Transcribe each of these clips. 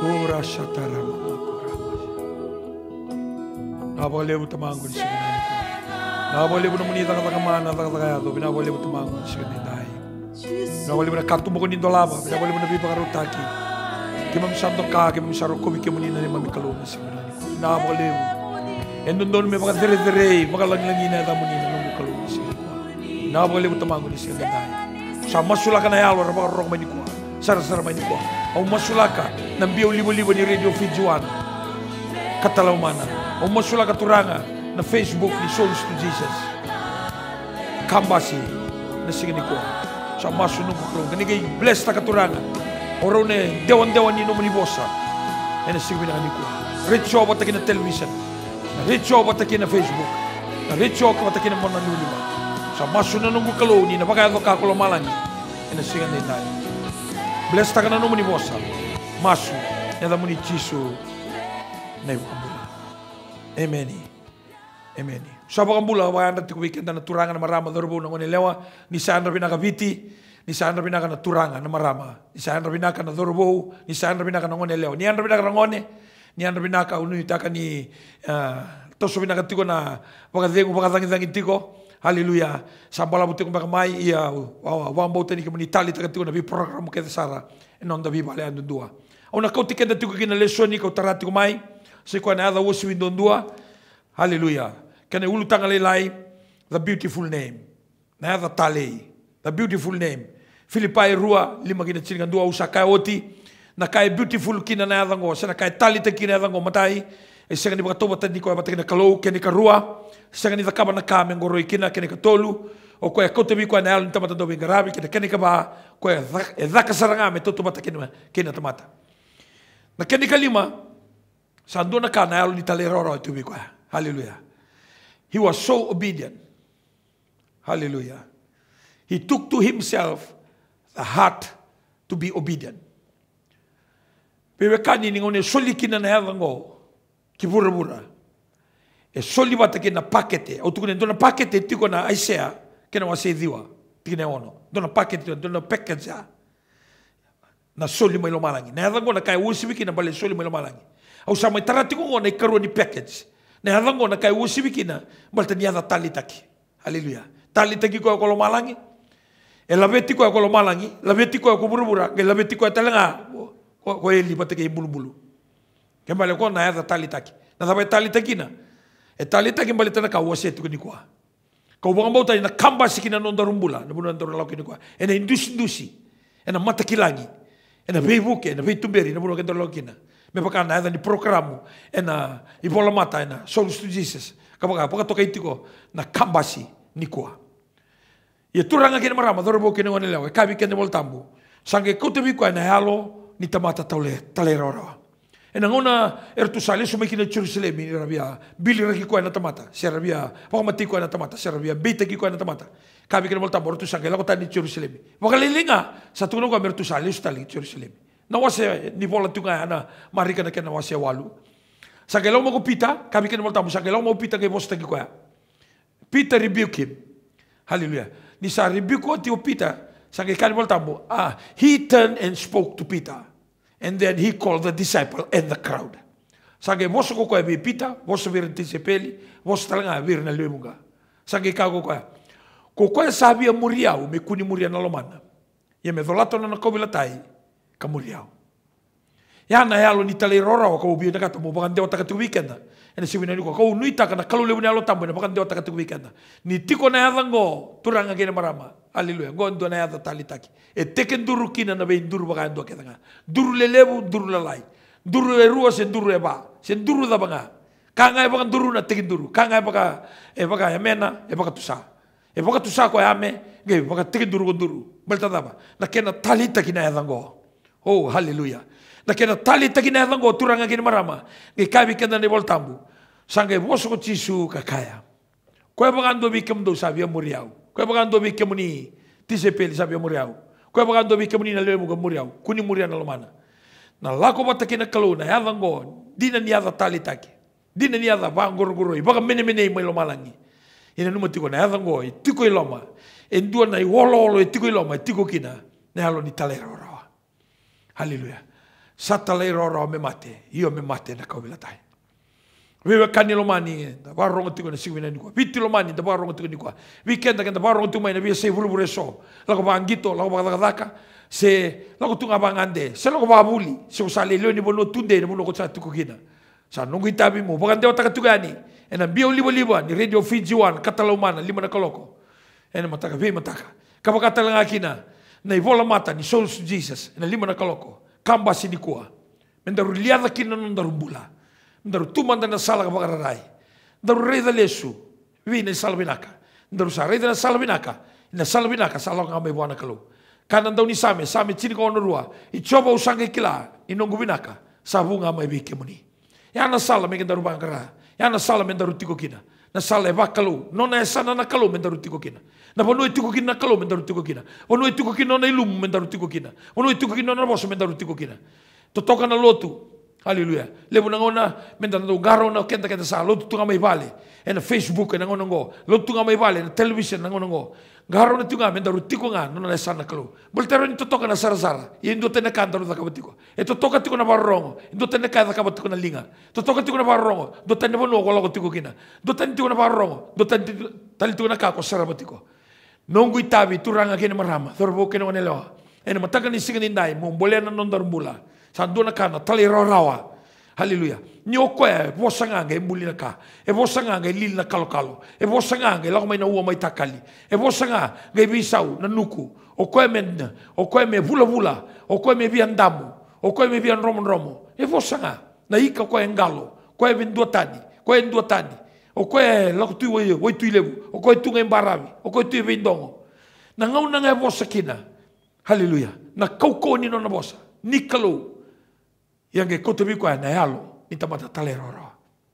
Ora shatara mama kurama. Nabalebu tamango ni siganani ko. Nabalebu na munita katakamana takatakayato. Binabalebu tamango ni siganani. Binabalebu na kartumo ko nindolaba. Binabalebu na bipakarutaki. Kimam santo ka, kimam sarokobi kimunina ni mamikalo na siganani ko. Nabalebu. Endon me makadere-dere, makalanglangi na tamunina ng mukalo na siganani ko. Nabalebu tamango ni siganani. Sa masulaka na yalo, rabarok man ni ko. Sara-sara man ni ko. Au masulaka ng biyaw libo-libo ni Radio Fijuan Katalawmana. Au masulaka turanga na Facebook ni Souls to Jesus Kambasi na sige ni ko sa masunong ko ganigay bless ta katuranga oro ne dewan-dewan ni no manibosa na sige na ni ko recho ba ta kina television na recho ba ta kina Facebook na recho ka ba ta kina mona lulima sa masunong ko kalo ni na baka ka ko malangi na sige ni dai bless ta kana no manibosa masu nada muni chisu na ibukambula. Amen. Amen. Sa bakambula, wala natin weekend na naturangan na marama dorbo ng unilewa, ni saan rabi nakabiti, ni saan rabi naka naturangan na marama, ni saan rabi naka na dorbo, ni saan rabi naka ng unilewa, ni an rabi naka rangone, ni an rabi naka unuita ka ni toso binakatiko na pagkadengo pagkatangitangin tiko. Hallelujah. Sa bala buti kong bakamay, iya, wambo tani kamo ni tali takatiko na biprogram kita sara, enon da bibale andun dua. Au na kau tiken da tiko kina lesson ni kau tarati kumai, sa ikuan na ada wosi windon dua. Hallelujah. Kena ulu tangalelai, the beautiful name. Na ada tali, the beautiful name. Filipai rua, lima kina chiringan dua usa kai oti, na kai beautiful kina na ada ngo, sa na kai tali ta kina ada ngo matai, e sa ni baka toba tani ko abata kina kalau kena karua, sa ni takaba na kame ngoro ikina kena katolu, o ko e kotebi ko na alu tamata do bingarabi kena kaba ko e daka saranga me toto bata kina tamata. Na kena kalima, sando na kana alu ni taleroro tu bi ko. Hallelujah. He was so obedient. Hallelujah. He took to himself the heart to be obedient. Pero kani ningone soli kina na helango kibura-bura. E soli bata kina pakete. O tukune dona pakete tiko na Isaiah kina wase diwa. Tikine ono. Dona pakete, dona package ya. Na soli mai lo malangi. Na helango na kai usibi kina bale soli mai lo malangi. Au sa mai tarati ko ngona ikarua ni package. Na helango na kai usibi kina balta ni ada tali taki. Hallelujah. Tali taki ko ko lo malangi. E labeti ko lo malangi, labeti ko buru-bura, ke labeti ko talanga ko eli bata ke bulu-bulu. Ke bale ko na ada tali taki. Na sabai tali taki na. E tali taki bale tana ka wase tu ni ko. Ka ubang bauta na kamba sikina non darumbula, na bunan daru law kini ko. E na indusi, e na mata kilangi, e na Facebook, e na Veitumberi, na bunan daru law kina. Me paka na ada ni programu, e na ibola mata e na Souls to Jesus. Kapag toka itiko na kambasi ni ko. Ia turanga kena marama, dorbo kena ngone lewa, kabi kena voltambu. Sange kau tebi ko na halo ni tamata talera. E na ngona ertusale sumai kena Jerusalem ni rabia, bili raki ko na tamata, se rabia, pakamati ko na tamata, se rabia, bita ki ko na tamata. Kabi kena voltambu ertu sange lako tani Jerusalem. Wakalilinga sa tuno ko ertusale stali Jerusalem. Na wase ni bola tunga ana marika na kena wase walu. Sange lako mo pita, kabi kena voltambu sange lako mo pita ke bosta ki ko ya. Peter rebuke him. Hallelujah. Ni sa rebuke ko ti Peter, sange kani voltambu. He turned and spoke to Peter. And then he called the disciple and the crowd. Sange voso ko e Peter, voso vir tisepeli, voso talanga vir na lemunga. Sange ka ko ko sabia muriau, me kuni muria na lomana. Ia me dolato na kobilatai, ka muriau. Ya na halo ni tale rora ko ubi na kata mo bakan deo takatu weekend. Ena siwina ni ko nuita kana kalu lebu na lo tambo na bakan deo takatu weekend. Ni tiko na yadango turanga kena marama. Hallelujah. Gondo na yada talitaki. E teken duru kina na bein duru bakan do ketanga. Duru lelebu duru lalai. Duru erua sen duru eba. Sen duru da banga. Kanga e bakan duru na teken duru. Kanga e baka yamena e baka tusa. E baka tusa ko yame ge baka teken duru ko duru. Balta daba. Na kena talitaki na yadango. Oh, hallelujah. Na kena talitaki na yadango turanga kena marama. Ge kabi kena ne voltambu. Sange boso ko tisu kakaya. Ko e bakan do bikem do sabia muriau. Ko bagan do bikem ni tisepeli sabia muriau. Ko bagan do bikem ni na lemu ko muriau. Kuni muria na lomana. Na lako bata kina kaluna ya dango dina ni ada talitaki. Dina ni ada bangor-goroi. Baka mene-mene mai lomalangi. Ina numa tiko na ya dango tiko iloma. Endua na iwolo-olo tiko iloma tiko kina na halo ni talera orawa. Hallelujah. Satalai roro me mate. Io me mate na kau bilatai. Wewe kani lomani. Da barongo tiko na siwina ni kwa. Viti lomani da barongo tiko ni kwa. Weekend da barongo tiko mai na via se vuru so. Lago ba angito, lago ba daka. Se lago tunga ba ngande. Se lago ba buli. Se usale leo ni bono tunde ni bono ko sa tuko kina. Sa nungu itabi mo. Bagande otaka tugani. Ena bio libo ni radio Fiji One Katalaumana 5 na kaloko. Ena mataka ve mataka. Kapakata lang akina. Na ivola mata ni Souls to Jesus. Ena 5 na kaloko. Kamba sini kuah. Mendaru liada kina nondaru bula. Mendaru tumanda na sala kapakararai. Mendaru reda lesu. Vi na salbinaka. Mendaru sa reda na salbinaka. Na salbinaka salong kami buana kalau. Kanan daw ni same chini ko onurua. Icoba usanga kila inongu binaka. Sabunga mai bike muni. Yana sala mendaru bangkara. Yana sala mendaru tiko kina. Na sala eva kalau. Nona esana na kalau mendaru tiko kina. Na bono tiko kina kalau mendaru tiko kina. Bono tiko kina na ilum mendaru tiko kina. Bono tiko kina na boso mendaru tiko kina. Totoka na lotu. Haleluya. Lebu nangona mendaru do garo na kenta sa lotu tunga mai vale. Na Facebook na ngono ngo. Lotu tunga mai vale na television na ngono ngo. Garo na tunga mendaru tiko nga nona esana kalau. Boltero ni totoka na sara. Indo tena kandaru da kabatiko. Totoka tiko na barongo. Indo tena kada kabatiko na linga. Totoka tiko na barongo. Do tena bono ko tiko kina. Do tena tiko na barongo. Do tena tali tiko na kako sara batiko. Nongu itabi turanga kene marama. Thorbo kene wanelewa. Ena mataka ni singa nindai. Mumbolea na nondaru mbula. Sanduna kana tali rawa. Haleluya. Ni okoe vosanga embuli na ka. E vosanga lili na kalo. E vosanga lago mai na ua mai takali. E vosanga bisau na nuku. Okoe me vula. Okoe me viandamu. Okoe me vian romo. E vosanga na ika koe ngalo. Koe venduatani. Koe enduatani. Okoe lago tu woi tu lebu. Okoe tu ngembaravi. Okoe tu vendongo. Na ngau na ngai vosa kina. Haleluya. Na kauko ni nona vosa. Ni kalau yang ke kote biko na yalo ni tamata taleroro.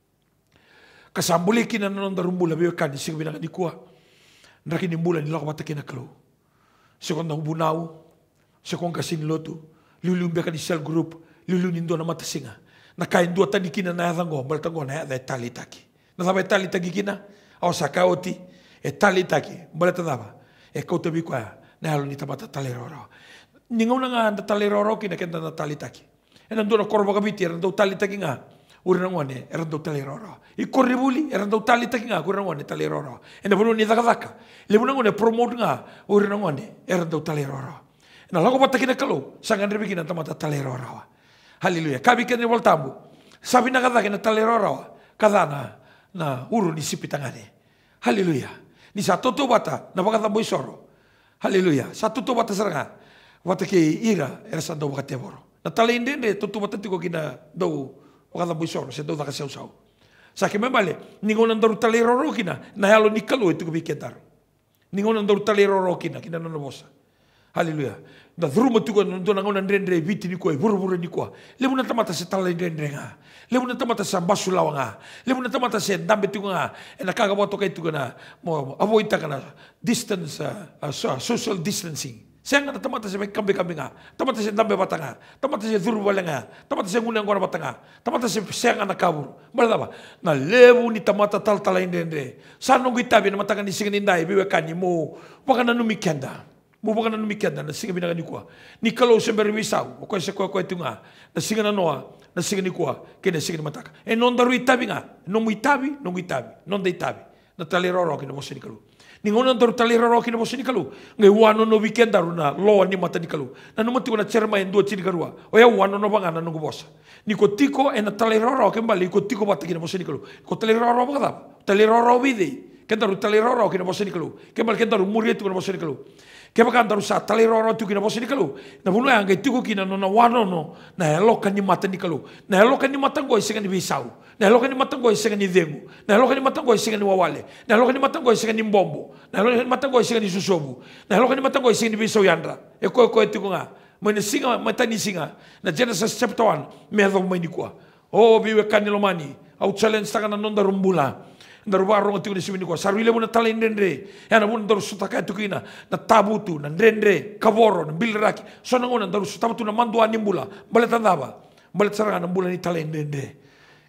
Kasambuli kina non darumbula biyo kan sing binang ni kuah. Ndaki ni mbula ni lako mata kina kalo. Sekonda ubunau, sekonda kasin lotu, lulu mbeka ni cell group, lulu nindo na mata singa. Na kain dua tani kina na yatango, baltango na yata tali taki. Na taba tali taki kina, au sakaoti tali taki, balata taba. Kote biko na yalo ni tamata taleroro. Ningaw na nga taleroro kina kenda na tali taki. Nando na korba kabiti, erando tali taki nga. Uri na ngone, erando tali roro. I korribuli, erando tali taki nga, uri na ngone tali roro. Ena bono ni daka. Lebu na ngone promote nga, uri na ngone, erando tali roro. Ena lago pataki na kalo, sangan ribi kina tamata tali roro. Haleluya. Kabi kene voltambu. Sabi na kada kina tali roro. Kada na uru ni sipitangane. Haleluya. Ni sa toto bata, na bakata boisoro. Haleluya. Sa toto bata saranga. Wata ke ira, erasando bakateboro. Na talinde ne tutu batati ko kina do wakala buisoro se do da kasau sau. Sa ke membale ningon andaru taleroro kina na halo nikalo itu ko biketar. Ningon andaru taleroro kina no bosa. Haleluya. Da dhrumo tu ko ndo na ngona ndendre viti ni ko buru ni ko. Lebu na tamata se talinde nga. Lebu na tamata sa basulawa nga. Lebu na tamata se ndambe tu nga. Na kaga boto kay tu na mo avoid ta kana distance social distancing. Siang na tamata sa kambi-kambi nga, tamata sa dambe bata nga, tamata sa dhurwala nga, tamata sa ngunang gora bata nga, tamata sa siang na kabur. Malata ba? Na lebu ni tamata tal-tala hindi. Saan nung itabi na matakan ni singa ninday, biwekani mo, baka na numikyanda. Mo baka na numikyanda, na singa binagan ni kuwa. Ni kalau sa beriwisaw, o kaya sa kuwa ito nga, na singa na noa, na singa ni kuwa, kaya na singa ni mataka. E non daru itabi nga, non mo itabi, non da itabi. Na taliroro, kina mo siya ni ningon andaru taliroro kina mo siya ni kalu. Ngay wano no weekend daru na loa ni mata ni kalu. Na numati ko na cherma yung dua chini karua. O ya wano no banga na nungu bosa. Ni ko tiko na taliroro kembali, ko tiko bata kina mo siya ni kalu. Ko taliroro ba kada? Taliroro bide. Kendaru taliroro kina mo siya ni kalu. Kembali kendaru muriet ko na mo siya ni kalu. Kaya kandaru sa taliroro tu kina mo siya ni kalu. Na puno yang ngay tiko kina no na wano no. Na elokan ni mata ni kalu. Na elokan ni mata ko isa ni bisau. Na elokan ni mata ko isa ni dengu. Na elokan ni mata ko isa ni wawale. Na elokan ni mata ko isa ni mbombo. Na elokan ni mata ko isa ni susobu. Na elokan ni mata ko isa ni bisau yandra. E ko tiko nga. Mene singa mata ni singa. Na Genesis chapter 1 medo mai ni kwa. O biwe kanilomani. Au challenge taka na nonda rumbula. Ndaru barong tiko ni sibini kwa. Sarwile mo na tala indendre. Yana mo ndaru sutaka tukina na tabutu na ndendre kaboro na bilraki. So nangona ndaru sutabutu na mandua nimbula. Balet andaba. Balet saranga na mbula ni tala indendre.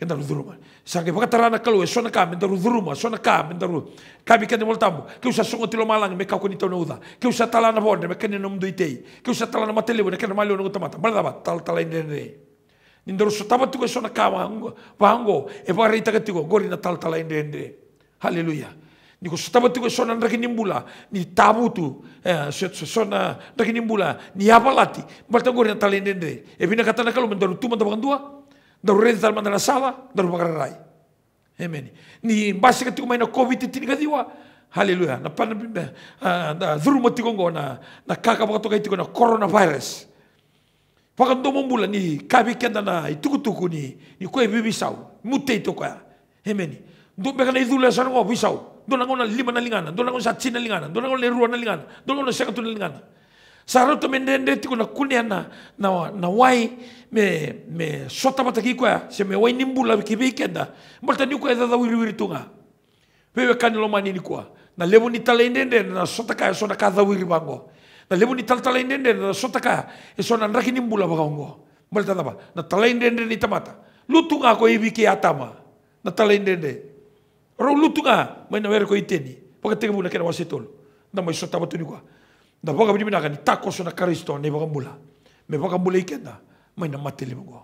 kenda ruduruma sange pakatarana kalau sona ka menda ruduruma sona ka menda ru kabi kende voltambo ke usa songo tilo malang me ka ko ni tona uda ke usa talana bonde me kene nom duitei ke usa talana matele ne kene malio no tamata balaba tal indende nindoro sotaba tu sona ka wango e pare itagatigo gori na tal indende haleluya niko sotaba tu sona ndaki nimbula ni tabutu sona ndaki nimbula ni abalati balta gori na tal indende e bina katana kalau menda rutuma tabandua daru renta al mandala sala daru bagarai amen ni basi ketika main covid tini kadiwa haleluya na pan da dhuru mati kongo na kaka bakato kai tiko na coronavirus pakan do mombula ni kabi kenda na itukutuku ni koe bibisau mutei to ka amen do beka na idula sana ngo bisau do na ngona 5 na lingana do na ngona 7 na lingana do na ngona 2 na lingana do na ngona 7 na lingana Sarau tu mendende tiko na kunia na wai me sota mata kikoa se me wai nimbula kibikenda malta ni ko da wiri tunga pewe kan lo mani ni kwa na levo ni talendende na sota ka sona ka da wiri bango na levo ni talendende na sota ka e sona ndaki nimbula bango malta da ba na talendende ni tamata lutunga ko ibiki atama na talendende ro lutunga mai na wer ko iteni pakatega muna kena wasetolo na mai sota batu ni kwa da boga bini minaka ni tako so na Kristo ne boga mula me boga mula ikenda mai na matele mo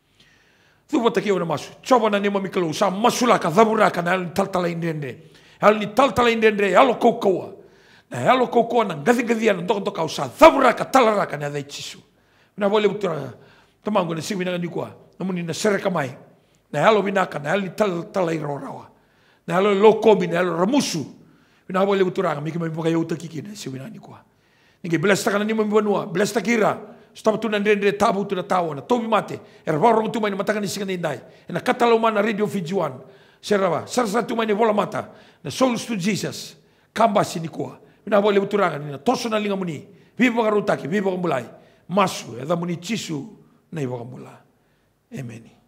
tu bota ki ona masu choba na ne mo mikalo sa masula ka zabura ka na taltala indende hal ni taltala indende halo kokoa na halo kokoa na gazi na ndoko ka usa zabura ka talara ka na dai chisu na bole butura tamango na sibi na ni kwa na muni na sereka mai na halo binaka na hal ni taltala irorawa na halo lokomi na halo ramusu na bole butura mi ki mai boga yo takiki na sibi na ni kwa ninge blesta kana ni mo banua blesta kira stop tu ndende tabu tu na tawana tobi mate era borong tu mai mataka ni sikana indai na katalo mana radio fijuan serava sarsa tu mai vola mata na souls to Jesus kamba sinikua na bole buturanga ni toso na linga muni vivo garutaki vivo mulai masu eda muni chisu na ivo mula amen.